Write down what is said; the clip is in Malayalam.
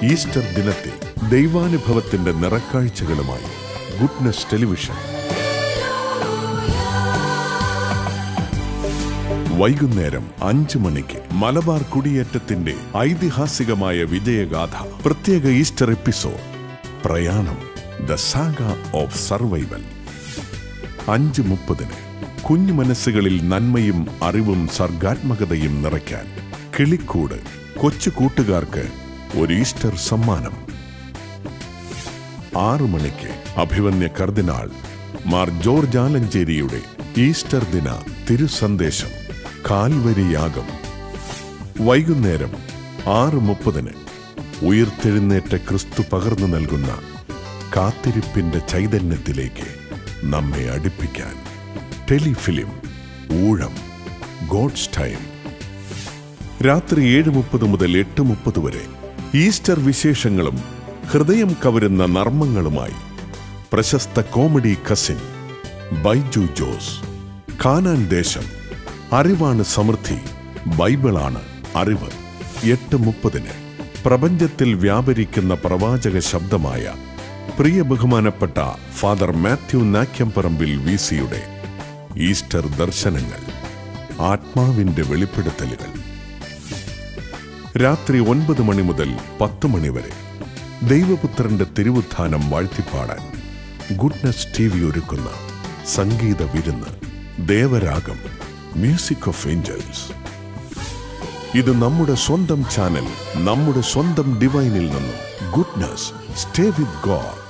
ഈസ്റ്റർ ദിനത്തിൽ ദൈവാനുഭവത്തിന്റെ നിറക്കാഴ്ചകളുമായി ഗുഡ്നസ് ടെലിവിഷൻ വൈകുന്നേരം 5 മണിക്ക് മലബാർ കുടിയേറ്റത്തിന്റെ ഐതിഹാസികമായ വിജയഗാഥ പ്രത്യേക ഈസ്റ്റർ എപ്പിസോഡ് പ്രയാണം ദ സാഗ ഓഫ് സർവൈവൽ 5:30 കുഞ്ഞു മനസ്സുകളിൽ നന്മയും അറിവും സർഗാത്മകതയും നിറയ്ക്കാൻ കിളിക്കൂട് കൊച്ചു കൂട്ടുകാർക്ക് ഒരു ഈസ്റ്റർ സമ്മാനം 6 മണിക്ക് അഭിവന്യ കർദിനാൾ മാർ ജോർജ് ആലഞ്ചേരിയുടെ ഈസ്റ്റർ ദിന തിരുസന്ദേശം കാൽവരിയാഗം വൈകുന്നേരം 6:30 ഉയിർത്തെഴുന്നേറ്റ ക്രിസ്തു പകർന്നു നൽകുന്ന കാത്തിരിപ്പിന്റെ ചൈതന്യത്തിലേക്ക് നമ്മെ അടുപ്പിക്കാൻ ടെലിഫിലിം ഊഴം ഗോഡ്സ് ടൈം രാത്രി 7:30 മുതൽ 8:30 വരെ ഈസ്റ്റർ വിശേഷങ്ങളും ഹൃദയം കവരുന്ന നർമ്മങ്ങളുമായി പ്രശസ്ത comedy cousin Baiju Jose Canaan ദേശം അറിവാണ് സമൃദ്ധി ബൈബിളാണ് അറിവ് 8:30 പ്രപഞ്ചത്തിൽ വ്യാപരിക്കുന്ന പ്രവാചക ശബ്ദമായ പ്രിയ ബഹുമാനപ്പെട്ട ഫാദർ മാത്യു നാക്യംപറമ്പിൽ വിസിയുടെ ഈസ്റ്റർ ദർശനങ്ങൾ ആത്മാവിന്റെ വെളിപ്പെടുത്തലുകൾ രാത്രി 9 മണി മുതൽ 10 മണി വരെ ദൈവപുത്രന്റെ തിരുവുത്ഥാനം വാഴ്ത്തിപ്പാടാൻ ഗുഡ്നസ് ടിവി ഒരുക്കുന്ന സംഗീത വിരുന്ന് ദേവരാഗം മ്യൂസിക് ഓഫ് ഏഞ്ചൽസ് ഇത് നമ്മുടെ സ്വന്തം ചാനൽ നമ്മുടെ സ്വന്തം ഡിവൈനിൽ നിന്നും ഗുഡ്നസ് സ്റ്റേ വിത്ത് ഗോഡ്